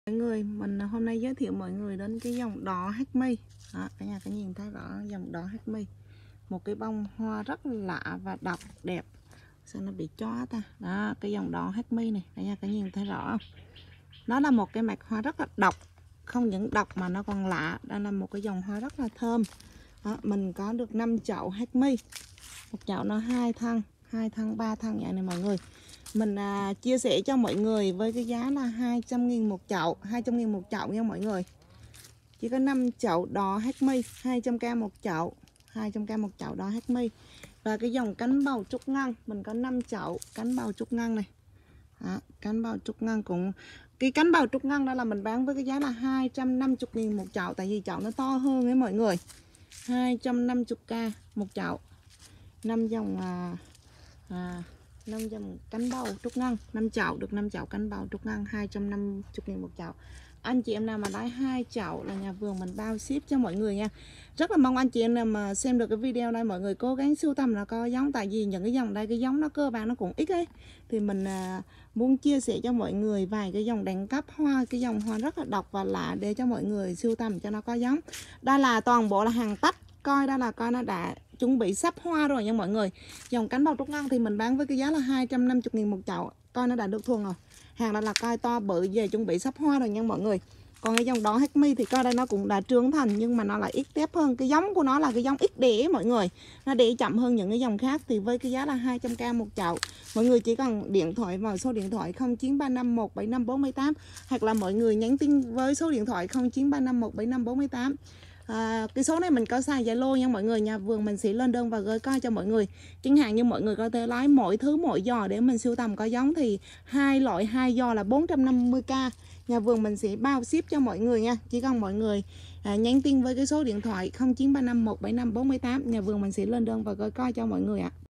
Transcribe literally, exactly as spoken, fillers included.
Mọi người, mình hôm nay giới thiệu mọi người đến cái dòng đỏ Hackme. Đó, cả nhà có nhìn thấy rõ dòng đỏ Hackme. Một cái bông hoa rất lạ và độc đẹp. Sao nó bị chó ta? Đó, cái dòng đỏ Hackme này, cả nhà có nhìn thấy rõ không? Nó là một cái mạch hoa rất là độc, không những độc mà nó còn lạ. Đây là một cái dòng hoa rất là thơm. Đó, mình có được năm chậu Hackme. Một chậu nó hai thân, hai thân, ba thân vậy này mọi người. Mình à, chia sẻ cho mọi người với cái giá là hai trăm nghìn một chậu, hai trăm nghìn một chậu nha mọi người. Chỉ có năm chậu đỏ Hackme, hai trăm k một chậu, hai trăm k một chậu đỏ Hackme. Và cái dòng cánh bầu trúc ngân, mình có năm chậu cánh bầu trúc ngân này. Đó, cánh bầu trúc ngân cũng cái cánh bầu trúc ngân đó là mình bán với cái giá là hai trăm năm mươi nghìn một chậu, tại vì chậu nó to hơn ấy mọi người. hai trăm năm mươi k một chậu. Năm dòng à, à năm dòng cánh bầu trúc ngân, năm chậu được năm chậu cánh bầu trúc ngân, hai trăm năm mươi nghìn một chậu. Anh chị em nào mà lấy hai chậu là nhà vườn mình bao ship cho mọi người nha. Rất là mong anh chị em nào mà xem được cái video này mọi người cố gắng sưu tầm là có giống, tại vì những cái dòng đây cái giống nó cơ bản nó cũng ít ấy, thì mình à, muốn chia sẻ cho mọi người vài cái dòng đẳng cấp hoa, cái dòng hoa rất là độc và lạ để cho mọi người sưu tầm cho nó có giống. Đây là toàn bộ là hàng tách, coi đó là coi nó đã chuẩn bị sắp hoa rồi nha mọi người. Dòng cánh bầu trúc ngân thì mình bán với cái giá là hai trăm năm mươi nghìn một chậu, coi nó đã được thuần rồi. Hàng đó là coi to bự về chuẩn bị sắp hoa rồi nha mọi người. Còn cái dòng đỏ Hackme thì coi đây nó cũng đã trưởng thành nhưng mà nó lại ít tép hơn. Cái giống của nó là cái giống ít đẻ mọi người, nó đẻ chậm hơn những cái dòng khác. Thì với cái giá là hai trăm k một chậu, mọi người chỉ cần điện thoại vào số điện thoại không chín ba năm một bảy năm bốn tám, hoặc là mọi người nhắn tin với số điện thoại không chín ba năm một bảy năm bốn tám. À, cái số này mình có xài Zalo nha mọi người. Nhà vườn mình sẽ lên đơn và gửi coi cho mọi người. Chẳng hạn như mọi người có thể lấy mỗi thứ mỗi giò để mình sưu tầm có giống, thì hai loại hai giò là bốn trăm năm mươi k. Nhà vườn mình sẽ bao ship cho mọi người nha. Chỉ cần mọi người à, nhắn tin với cái số điện thoại không chín ba năm một bảy năm bốn tám, nhà vườn mình sẽ lên đơn và gửi coi cho mọi người ạ. À.